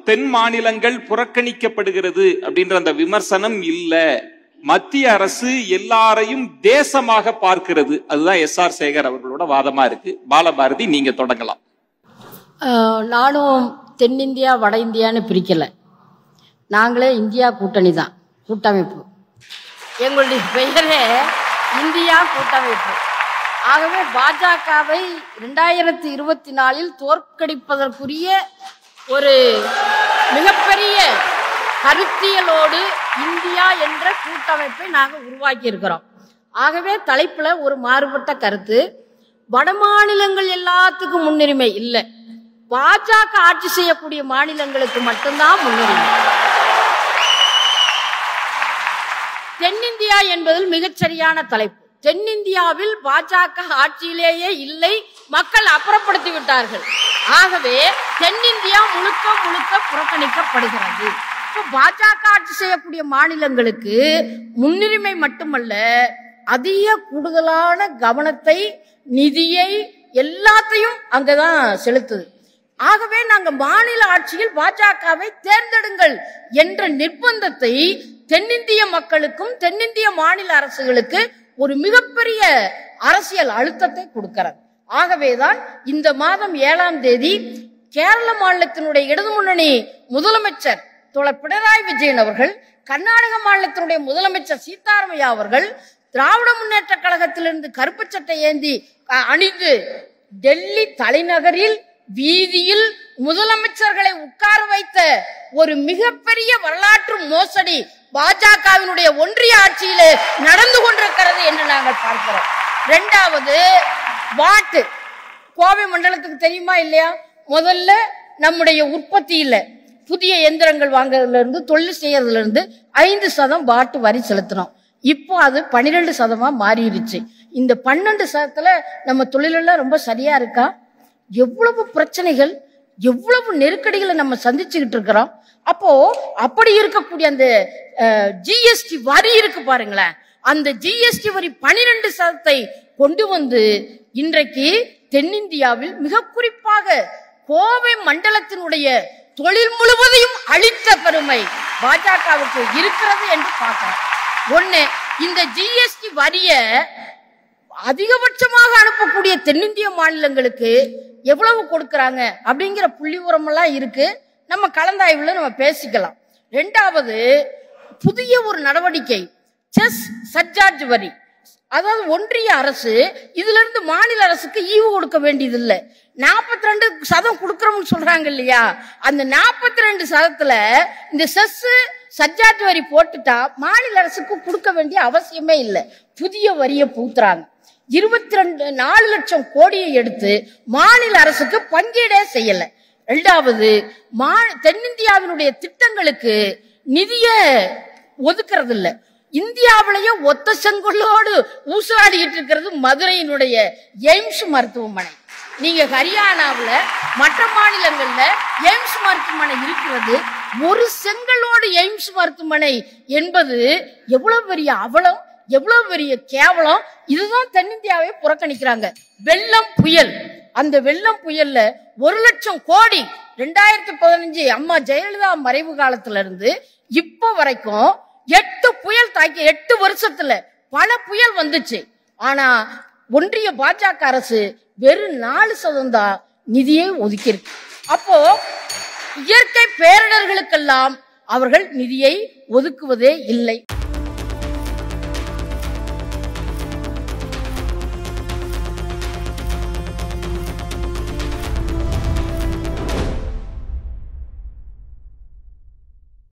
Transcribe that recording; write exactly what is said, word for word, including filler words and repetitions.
தென் மாநிலங்கள் புறக்கணிக்கப்படுகிறது அப்படின்ற அந்த விமர்சனம் இல்ல. மத்திய அரசு எல்லாரையும் தேசமாக பார்க்கிறது. அதுதான் எஸ் ஆர் சேகர் அவர்களோட வாதமா இருக்கு. பாலபாரதி, நீங்க தொடங்கலாம். நானும் தென்னிந்தியா வட இந்தியான்னு பிரிக்கல. நாங்களே இந்தியா கூட்டணி தான், கூட்டமைப்பு. எங்களுடைய பெயரே இந்தியா கூட்டமைப்பு. ஆகவே பாஜகவை இரண்டாயிரத்தி இருபத்தி நாலில் தோற்கடிப்பதற்குரிய ஒரு மிகப்பெரிய கருத்தியலோடு இந்தியா என்ற கூட்டமைப்பை நாங்கள் உருவாக்கி இருக்கிறோம். ஆகவே தலைப்புல ஒரு மாறுபட்ட கருத்து. வட மாநிலங்கள் எல்லாத்துக்கும் முன்னுரிமை இல்லை, பாஜக ஆட்சி செய்யக்கூடிய மாநிலங்களுக்கு மட்டும்தான் முன்னுரிமை. தென்னிந்தியா என்பதில் மிகச்சரியான தலைப்பு. தென்னிந்தியாவில் பாஜக ஆட்சியிலேயே இல்லை, மக்கள் அப்புறப்படுத்தி விட்டார்கள். ஆகவே தென்னிந்தியா முழுக்க முழுக்க புறக்கணிக்கப்படுகிறது. இப்போ பாஜக ஆட்சி செய்யக்கூடிய மாநிலங்களுக்கு முன்னுரிமை மட்டுமல்ல, அதிக கூடுதலான கவனத்தை, நிதியை, எல்லாத்தையும் அங்கதான் செலுத்துது. ஆகவே நாங்க மாநில ஆட்சியில் பாஜகவை தேர்ந்தெடுங்கள் என்ற நிர்பந்தத்தை தென்னிந்திய மக்களுக்கும் தென்னிந்திய மாநில அரசுகளுக்கு ஒரு மிகப்பெரிய அரசியல் அழுத்தத்தை கொடுக்கிறது. ஆகவேதான் இந்த மாதம் ஏழாம் தேதி கேரள மாநிலத்தினுடைய இடது முன்னணி முதலமைச்சர் தோழர் பினராயி விஜயன் அவர்கள், கர்நாடக மாநிலத்தினுடைய முதலமைச்சர் சீதாராமையா அவர்கள் திராவிட முன்னேற்ற கழகத்திலிருந்து கருப்பு சட்டை ஏந்தி அணிந்து டெல்லி தலைநகரில் வீதியில் முதலமைச்சர்களை உட்கார வைத்த ஒரு மிகப்பெரிய வரலாற்று மோசடி பாஜகவினுடைய ஒன்றிய ஆட்சியிலே நடந்து கொண்டிருக்கிறது என்று நாங்கள் பார்க்கிறோம். இரண்டாவது, வாட்டு கோவை மண்டலத்துக்கு தெரியுமா இல்லையா? முதல்ல நம்முடைய உற்பத்தியில புதிய எந்திரங்கள் வாங்குறதுல இருந்து, தொழில் செய்யறதுல இருந்து ஐந்து சதம் வாட்டு வரி செலுத்தினோம். இப்போ அது பன்னிரெண்டு சதமா மாறிடுச்சு. இந்த பன்னெண்டு சதத்துல நம்ம தொழிலெல்லாம் ரொம்ப சரியா இருக்கா? எவ்வளவு பிரச்சனைகள், எவ்வளவு நெருக்கடிகளை நம்ம சந்திச்சுக்கிட்டு இருக்கிறோம். அப்போ அப்படி இருக்கக்கூடிய அந்த ஜிஎஸ்டி வரி இருக்கு பாருங்களேன், அந்த ஜிஎஸ்டி வரி பனிரெண்டு சதத்தை கொண்டு வந்து இன்றைக்கு தென்னிந்தியாவில் மிக குறிப்பாக கோவை மண்டலத்தினுடைய தொழில் முழுவதையும் அளித்த பெருமை பாஜகவுக்கு இருக்கிறது என்று பார்க்கிறோம். ஒண்ணு, இந்த ஜிஎஸ்டி வரிய அதிகபட்சமாக அனுப்பக்கூடிய தென்னிந்திய மாநிலங்களுக்கு எவ்வளவு கொடுக்கறாங்க அப்படிங்கிற புள்ளி உரமெல்லாம் இருக்கு. நம்ம கலந்தாய்வுல நம்ம பேசிக்கலாம். ரெண்டாவது, புதிய ஒரு நடவடிக்கை செஸ் சர்சார்ஜ் வரி. அதாவது ஒன்றிய அரசு இதுல இருந்து மாநில அரசுக்கு ஈவு கொடுக்க வேண்டியது இல்லை. நாற்பத்தி ரெண்டு சதம் கொடுக்கறோம்னு சொல்றாங்க இல்லையா? அந்த நாற்பத்தி ரெண்டு சதத்துல இந்த செஸ் சர்சார்ஜ் வரி போட்டுட்டா மாநில அரசுக்கு கொடுக்க வேண்டிய அவசியமே இல்லை. புதிய வரியை பூத்துறாங்க. இருபத்தி ரெண்டு நாலு லட்சம் கோடியை எடுத்து மாநில அரசுக்கு பங்கீடே செய்யல. இரண்டாவது, மா தென்னிந்தியாவினுடைய திட்டங்களுக்கு நிதிய ஒதுக்கிறது இல்ல. இந்தியாவிலேயே ஒத்த செங்கோலோடு ஊசலாடிக்கிட்டு இருக்கிறது மதுரையினுடைய எய்ம்ஸ் மருத்துவமனை. நீங்க ஹரியானாவுல மற்ற மாநிலங்கள்ல எய்ம்ஸ் மருத்துவமனை இருக்கிறது. ஒரு செங்கலோடு எய்ம்ஸ் மருத்துவமனை என்பது எவ்வளவு பெரிய அவலம், எவ்வளவு பெரிய கேவலம். இதுதான் தென்னிந்தியாவை புறக்கணிக்கிறாங்க. வெள்ளம் புயல், அந்த வெள்ளம் புயல்ல ஒரு லட்சம் கோடி ரெண்டாயிரத்தி பதினஞ்சு அம்மா ஜெயலலிதா மறைவு காலத்துல இருந்து இப்ப வரைக்கும் எட்டு புயல் தாக்கி, எட்டு வருஷத்துல பல புயல் வந்துச்சு. ஆனா ஒன்றிய பாஜக அரசு வெறும் நாலு சதம் தான் நிதியை ஒதுக்கியிருக்கு. அப்போ இயற்கை பேரிடர்களுக்கெல்லாம் அவர்கள் நிதியை ஒதுக்குவதே இல்லை.